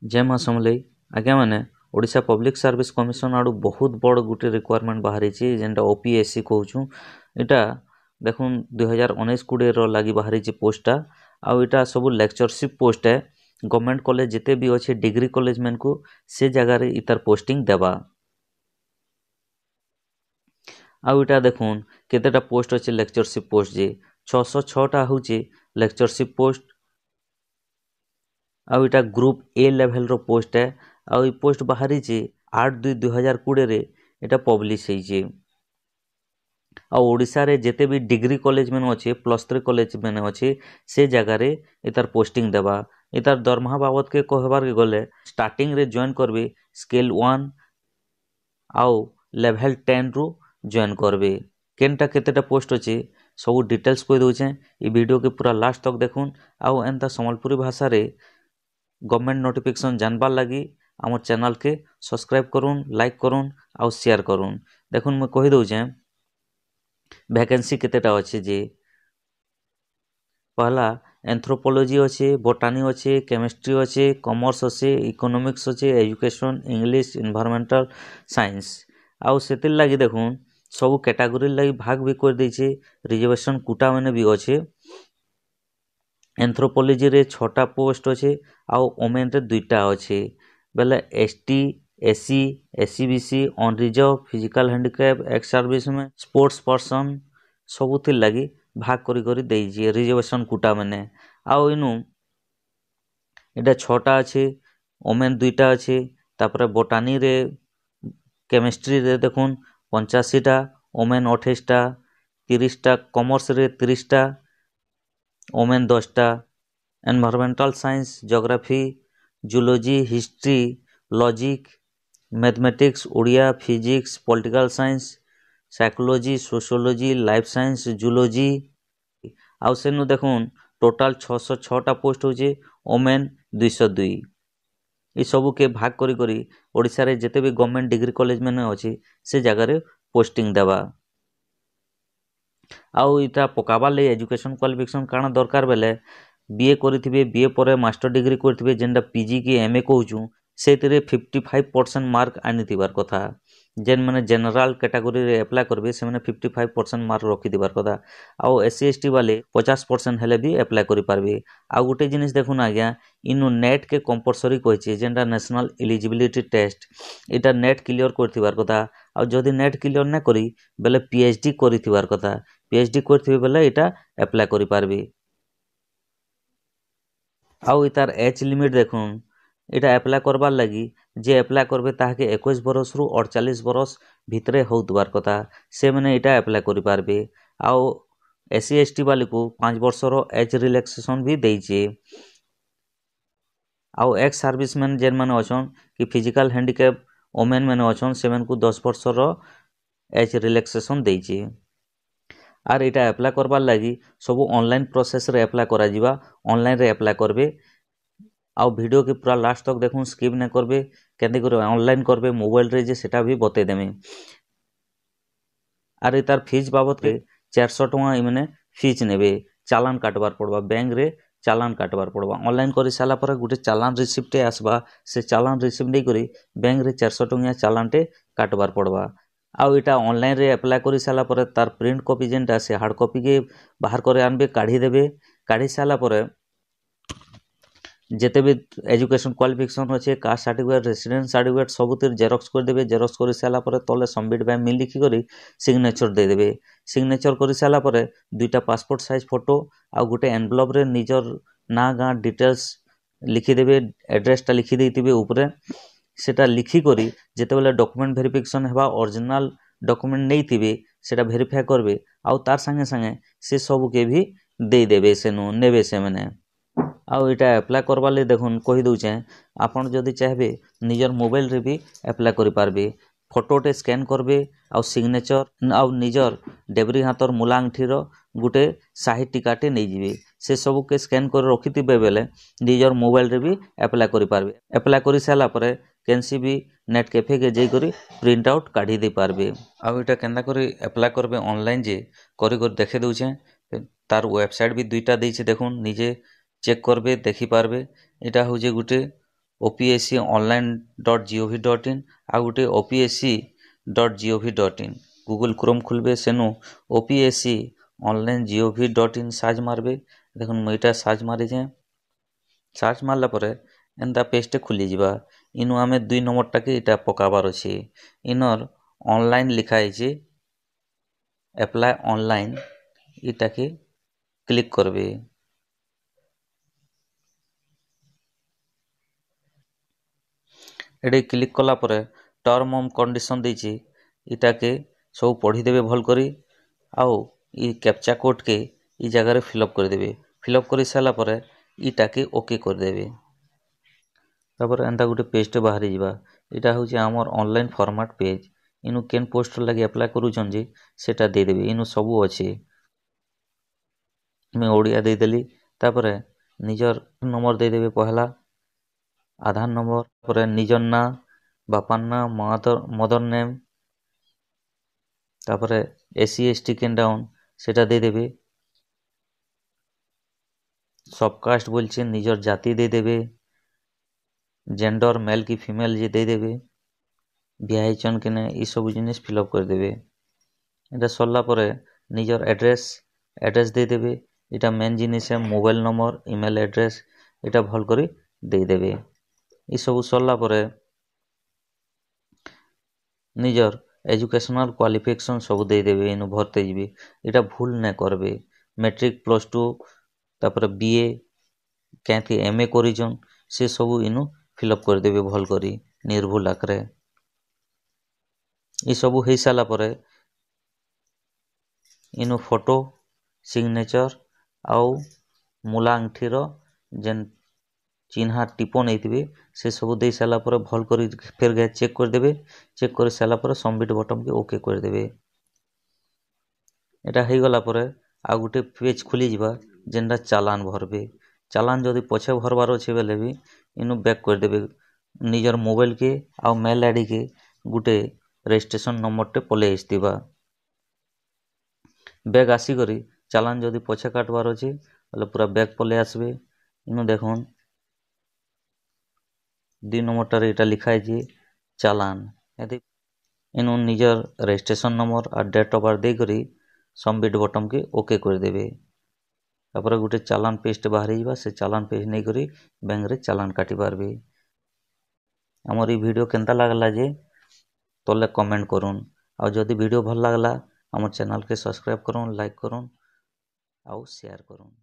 जय माँ समलेई आज्ञा मैंने ओडिशा पब्लिक सर्विस कमिशन आड़ू बहुत बड़ गोटे रिक्वायरमेंट बाहरी जेनटा ओपीएससी कहूँ इटा देखुन 2019-20 लगी बाहरी पोस्टा आउ इटा सब लेक्चरशिप पोस्ट है। गवर्नमेंट कॉलेज जिते भी अच्छे डिग्री कॉलेज मन को से जगार इतार पोस्टिंग देवा। आउ इटा देखुन केतेटा पोस्ट अच्छे लेक्चरशिप पोस्ट जे 606टा हूँ लेक्चरशिप पोस्ट। आउ इटा ग्रुप ए लेवल रो पोस्ट है। आउ ई पोस्ट बाहरी 8/2/2020 रे इटा पब्लिश होइए। आउ ओडिशा रे जेते भी डिग्री कॉलेज में अच्छे +3 कॉलेज में अच्छे से जगार इतार पोस्टिंग देवा। इतार दरमहा बाबद के कहबार के गले स्टार्टिंग रे जॉइन करबे स्केल 1 आउ लेवल 10 रु जॉइन करबे। केनटा केतेटा पोस्ट अच्छे सब डिटेल्स कह दउछे ई वीडियो के पूरा लास्ट तक देखुन। आउ एंता संबलपुरी भाषा रे गवर्नमेंट नोटिफिकेशन जानबार लगी आम चैनल के सब्सक्राइब करूँ, लाइक करूँ आउ शेयर करूँ। देखुन मैं कही दउछे वैकेंसी केतेटा अच्छे जे पहला एंथ्रोपोलॉजी अच्छे, बोटानी अच्छे, केमिस्ट्री अच्छे, कॉमर्स अच्छे, इकोनॉमिक्स अच्छे, एजुकेशन, इंग्लिश, एनवायरमेंटल साइंस आउ सेतिर लगी देखुन सब कैटेगरी लगी भाग भी कर देछे। रिजर्वेशन कोटा मैंने भी अच्छे। एंथ्रोपोलॉजी रे 6टा पोस्ट अच्छे आउ ओमेन रे 2टा अच्छे बेले ST, SC, SCBC, unreserved, physical handicap, ex service men sports person सबुथिर लगी भाग करी करी देइछे रिजर्वेशन कोटा मैंने। आउ इनु एटा 6टा अच्छे, ओमेन 2टा अच्छे। तापर बोटानी रे केमिस्ट्री रे देखुन 85टा, ओमेन 28टा, 30टा, कॉमर्स रे 30टा, ओमेन 10टा, environmental science, geography, zoology, history, logic, mathematics, Odia, physics, political science, psychology, sociology, life science, zoology आउ सेनु देखुन टोटाल 606टा पोस्ट होचे ओमेन 202। ये सबू के भाग करी करी ओडिशा रे जेते भी गवर्नमेंट डिग्री कॉलेज में अच्छे से जगह पोस्टिंग देवा। आउ इटा पकाबार ले एजुकेशन क्वालिफिकेशन काना दरकार बेले बीए करिथिबे, बीए पर मास्टर डिग्री करिथिबे जेनटा पीजी की एमए कहूँ से 55% मार्क आनीथिबार कथा। जेन मैंने जनरल कैटेगरी रे अप्लाई करबे से मैंने 55% मार्क रखी दिबार कथा। आउ एससी एसटी वाले 50% हेले भी अप्लाई करि पारबे। आउ गोटे जिनिस देखुन आज्ञा इनु नेट के कंपलसरी कहिचे जेनटा नेशनल एलिजिबिलिटी टेस्ट इटा नेट क्लियर करथिबार कथा। आउ जदि नेट क्लियर न करी बेले पीएचडी करिथिबार कथा। पीएचडी करथिबे बेले इटा अप्लाई करि पारबे। आउ इतार एज लिमिट देखुन इटा अप्लाई करबार लगी जे अप्लाई करबे ताके 21 बरस रु 48 बरस भितरे होउतबार कथा से मैंने इटा अप्लाई करि पारबे। आउ एससी एसटी वाले को 5 वर्षर एज रिलैक्सेशन भी देइछे। आउ एक्स सर्विसमैन जेन मैंने अछन कि फिजिकल हैंडिकैप ओमेन मैंने अछन से को 10 वर्षर एज रिलैक्सेशन देइछे। आर इटा अप्लाई करबार लगी सब ऑनलाइन प्रोसेस रे अप्लाई करा जिबा। ऑनलाइन रे अप्लाई करबे आउ वीडियो के पूरा लास्ट तक देखुन स्किप न करबे केंदे करे ऑनलाइन करबे मोबाइल रे जे सेटा भी बते देमे। आर इतार फीस बाबद के 400 टका इमने फीस नेबे। चालान काटबार पड़बा बैंक रे चालान काटबार पड़बा। ऑनलाइन करि साला पर गुटे चालान रिसिप्ट आसबा से चालान रिसिप्ट नै करी बैंक रे 400 टका चालान टे काटबार पड़बा। आउ इटा ऑनलाइन रे अप्लाई करि साला पर तार प्रिंट कॉपी जेनटा से हार्ड कॉपी के बाहर करे आनबे काढ़ी देबे। काढ़ी साला पर जेते भी एजुकेशन क्वालिफिकेशन अच्छे कास्ट सर्टिफिकेट, रेसिडेंस सर्टिफिकेट सबुतिर जेरक्स कर देबे। जेरक्स कर साला पर तले सबमिट बाय मी लिखि करी सिग्नेचर दे देबे। सिग्नेचर कर साला पर 2टा पासपोर्ट साइज फोटो आ गोटे एनवेलप रे निजर ना गाँ डिटेल्स लिखि देबे। एड्रेसटा लिखि देइतिबे ऊपरे सेटा लिखि करी जेते बेले डॉक्यूमेंट वेरिफिकेशन हेबा ओरिजिनल डॉक्यूमेंट नै थिबे सेटा वेरीफाई करबे। आउ तार संगे संगे से सब के भी दे देबे सेनु नेबे से माने। आउ इटा अप्लाई करबार ले देखुन कहि दउछे आपण जदि चाहबे निजर मोबाइल रे भी अप्लाई करि पारबे। फोटोटे स्कैन करबे आउ सिग्नेचर आउ निजर डेबरी हाथर मूला आंगठीर गुटे शाही टिकाटे नै जिवे। से सब के स्कैन कर रखिथिबे बेले निजर मोबाइल रे भी अप्लाई करि पारबे। अप्लाई करि साला परे केनसी भी नेट कैफे के जाई करी प्रिंट आउट काढी दे पारबे। आउ इटा केंदा करी अप्लाई करबे ऑनलाइन जे करी करी देखे दउछे। तार वेबसाइट भी 2टा देइछे देखुन निजे चेक करबे देखि पारबे। इटा होजे गुटे opsconline.gov.in ଆଉ ଗୋଟେ opsc.gov.in गूगल क्रोम खुलबे सेनु opsc online.gov.in सर्च मारबे देखुन मुईटा सर्च मारी जे सर्च मारला परे एंता पेजटे खुली जिबा इनु आमे 2 नंबर टाके इटा पकाबार अछि इनर ऑनलाइन लिखा है अप्लाई ऑनलाइन इटाके क्लिक करबे एडे क्लिक कला परे टर्म एंड कंडीशन देछि इटाके सब पढ़ी देबे भल करी आउ ई कैप्चा कोड के ई जगह रे फिलअप कर देबे फिलअप करि साला परे इटाके ओके कर देबे तापर एंता गुटे पेज टे बाहरी जिबा इटा होछि हमर ऑनलाइन फॉर्मेट पेज इनु केन पोस्ट लागि अप्लाई करूछन जे सेटा दे देबे इनु सबु अछि मैं ओडिया दे देली तापर निजर नंबर दे देबे पहला आधार नंबर पर निजर ना बापार ना मदर नेम तापर एससी एसटी केन डाउन सेटा दे देबे सबकास्ट बोलछे निजर जाति दे देबे जेंडर मेल की फीमेल जे दे देबे बियाहिचन के ने ई सब जिनिस फिलअप कर देबे एटा सरला परे निजर एड्रेस दे देबे इटा मेन जिनिस है मोबाइल नंबर ईमेल एड्रेस इटा भल करी दे देबे ई सब सरला परे निजर एजुकेशनल क्वालिफिकेशन सब दे देबे इनु भरते जिबे इटा भूल न करबे मैट्रिक +2 तापर बीए कैथी एमए करिजन से सब इनु फिलअप कर देबे भल करी निर्भुल आकरे ई सब हेई साला परे इनु फोटो सिग्नेचर आउ मूला अंगठीर जेन चिन्हा टिपो नैतिबे से सब दे साला परे भल करी फिर गे चेक कर देबे चेक कर साला परे सबमिट बटन के ओके कर देबे एटा हेई गला परे आ गुटे पेज खुली जिबा जेनडा चालान भरबे चालान जदी पछे भरबार अछि बेले भी इनु बैक कर देबे निजर मोबाइल के आ मेल आईडी के गुटे रजिस्ट्रेशन नंबर टे पले आइसतिबा बैक आसी करी चालान जदी पछे काटबार अछि बले पूरा बैक पले आसबे इनु देखुन 2 नंबर टारे इटा लिखा है चालान यदि इनु निजर रजिस्ट्रेशन नंबर आ डेट ऑफ बर्थ दे करी सबमिट बटन के ओके कर देबे तापर गुटे चालान पेज टे बाहरी जिबा से चालान पेज नै करी बैंक रे चालान काटी पारबे हमर ई वीडियो केनता लागला जे तोले कमेंट करूँ आ जदि वीडियो भल लागला हमर चैनल के सब्सक्राइब करूँ लाइक करूँ आउ शेयर करूँ।